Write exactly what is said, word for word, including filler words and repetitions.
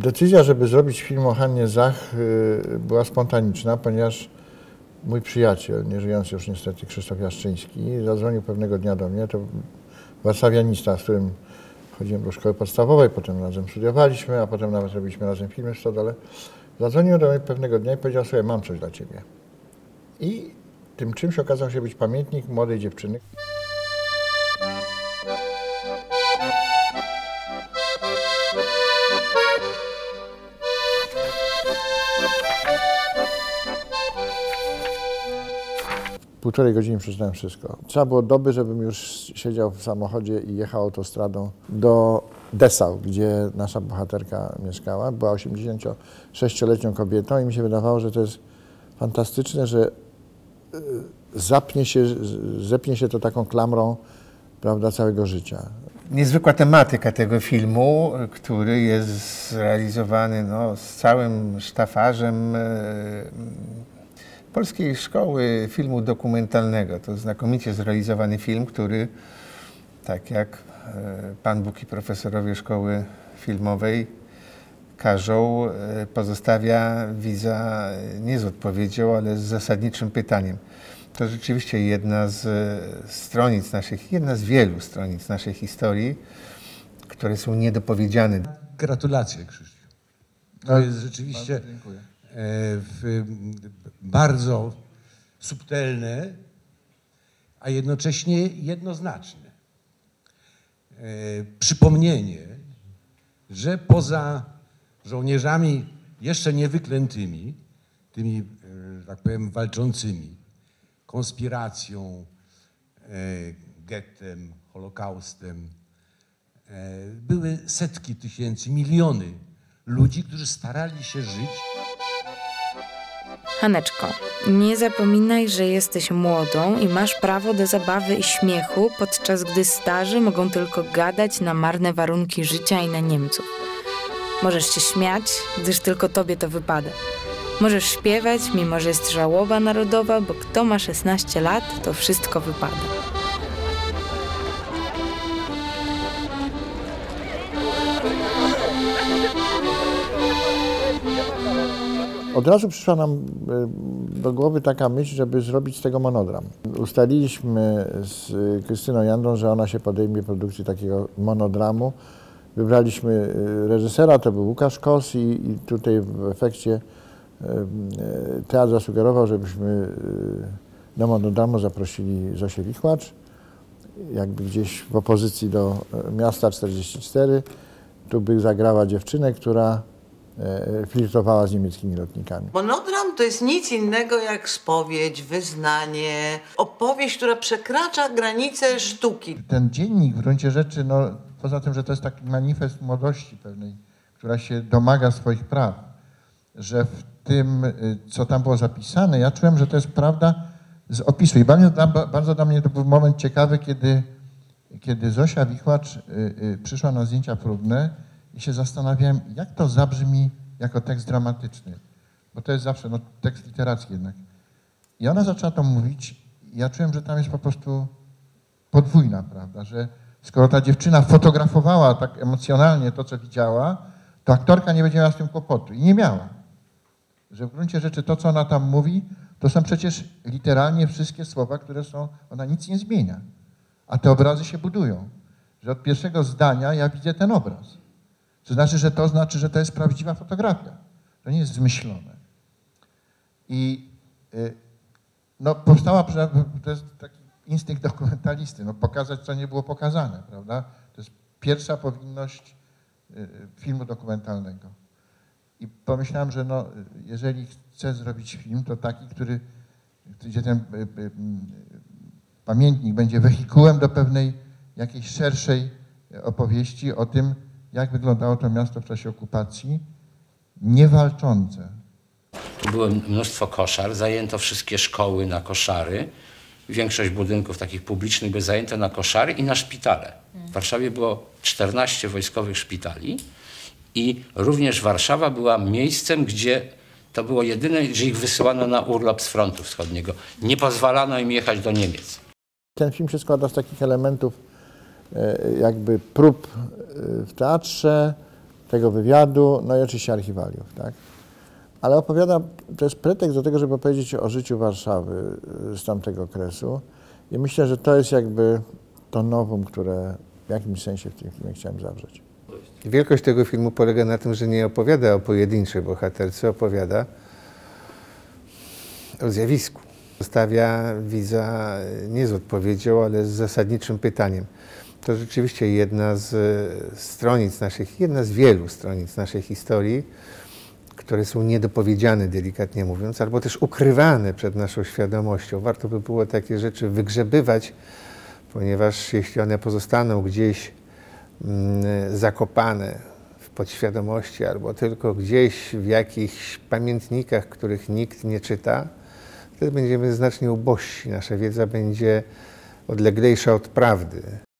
Decyzja, żeby zrobić film o Hannie Zach była spontaniczna, ponieważ mój przyjaciel, nieżyjący już niestety Krzysztof Jaszczyński, zadzwonił pewnego dnia do mnie, to warszawianista, z którym chodziłem do szkoły podstawowej, potem razem studiowaliśmy, a potem nawet robiliśmy razem filmy w Stodole. Zadzwonił do mnie pewnego dnia i powiedział sobie, mam coś dla ciebie. I tym czymś okazał się być pamiętnik młodej dziewczyny. Półtorej godziny przeczytałem wszystko. Trzeba było doby, żebym już siedział w samochodzie i jechał autostradą do Dessau, gdzie nasza bohaterka mieszkała. Była osiemdziesięciosześcioletnią kobietą i mi się wydawało, że to jest fantastyczne, że zapnie się, zepnie się to taką klamrą, prawda, całego życia. Niezwykła tematyka tego filmu, który jest zrealizowany no, z całym sztafarzem Polskiej Szkoły Filmu Dokumentalnego. To znakomicie zrealizowany film, który, tak jak Pan Bóg i profesorowie Szkoły Filmowej każą, pozostawia widza nie z odpowiedzią, ale z zasadniczym pytaniem. To rzeczywiście jedna z stronic naszych, jedna z wielu stronic naszej historii, które są niedopowiedziane. Gratulacje, Krzysztof. To jest rzeczywiście w, bardzo subtelne, a jednocześnie jednoznaczne przypomnienie, że poza żołnierzami jeszcze niewyklętymi, tymi, tak powiem, walczącymi, konspiracją, gettem, Holokaustem, były setki tysięcy, miliony ludzi, którzy starali się żyć. Haneczko, nie zapominaj, że jesteś młodą i masz prawo do zabawy i śmiechu, podczas gdy starzy mogą tylko gadać na marne warunki życia i na Niemców. Możesz się śmiać, gdyż tylko tobie to wypada. Możesz śpiewać, mimo że jest żałoba narodowa, bo kto ma szesnaście lat, to wszystko wypada. Od razu przyszła nam do głowy taka myśl, żeby zrobić z tego monodram. Ustaliliśmy z Krystyną Jandą, że ona się podejmie produkcji takiego monodramu. Wybraliśmy reżysera, to był Łukasz Kos i, i tutaj w efekcie teatr zasugerował, żebyśmy do monodramu zaprosili Zosię Wichłacz, jakby gdzieś w opozycji do Miasta czterdzieści cztery. Tu by zagrała dziewczynę, która flirtowała z niemieckimi lotnikami. Monodram to jest nic innego jak spowiedź, wyznanie, opowieść, która przekracza granice sztuki. Ten dziennik w gruncie rzeczy, no, poza tym, że to jest taki manifest młodości pewnej, która się domaga swoich praw, że w tym, co tam było zapisane, ja czułem, że to jest prawda z opisu. I bardzo dla, bardzo dla mnie to był moment ciekawy, kiedy, kiedy Zosia Wichłacz y, y, przyszła na zdjęcia próbne i się zastanawiałem, jak to zabrzmi jako tekst dramatyczny. Bo to jest zawsze no, tekst literacki jednak. I ona zaczęła to mówić i ja czułem, że tam jest po prostu podwójna prawda, że skoro ta dziewczyna fotografowała tak emocjonalnie to, co widziała, to aktorka nie będzie miała z tym kłopotu. I nie miała. Że w gruncie rzeczy to, co ona tam mówi, to są przecież literalnie wszystkie słowa, które są, ona nic nie zmienia. A te obrazy się budują. Że od pierwszego zdania ja widzę ten obraz. To znaczy, że to znaczy, że to jest prawdziwa fotografia. To nie jest zmyślone. I no, powstała, to jest taki instynkt dokumentalisty, no, pokazać, co nie było pokazane, prawda? To jest pierwsza powinność filmu dokumentalnego. I pomyślałem, że no, jeżeli chcę zrobić film, to taki, który, gdzie ten pamiętnik będzie wehikułem do pewnej jakiejś szerszej opowieści o tym, jak wyglądało to miasto w czasie okupacji, niewalczące. Tu było mnóstwo koszar, zajęto wszystkie szkoły na koszary. Większość budynków takich publicznych by zajęto na koszary i na szpitale. W Warszawie było czternaście wojskowych szpitali i również Warszawa była miejscem, gdzie to było jedyne, gdzie ich wysyłano na urlop z frontu wschodniego. Nie pozwalano im jechać do Niemiec. Ten film się składa z takich elementów jakby prób w teatrze, tego wywiadu, no i oczywiście archiwaliów, tak? Ale opowiada, to jest pretekst do tego, żeby opowiedzieć o życiu Warszawy z tamtego okresu i myślę, że to jest jakby to novum, które w jakimś sensie w tym filmie chciałem zawrzeć. Wielkość tego filmu polega na tym, że nie opowiada o pojedynczej bohaterce, opowiada o zjawisku. Zostawia widza nie z odpowiedzią, ale z zasadniczym pytaniem. To rzeczywiście jedna z stronic naszych, jedna z wielu stronic naszej historii, które są niedopowiedziane, delikatnie mówiąc, albo też ukrywane przed naszą świadomością. Warto by było takie rzeczy wygrzebywać, ponieważ jeśli one pozostaną gdzieś mm, zakopane w podświadomości albo tylko gdzieś w jakichś pamiętnikach, których nikt nie czyta, wtedy będziemy znacznie ubożsi. Nasza wiedza będzie odleglejsza od prawdy.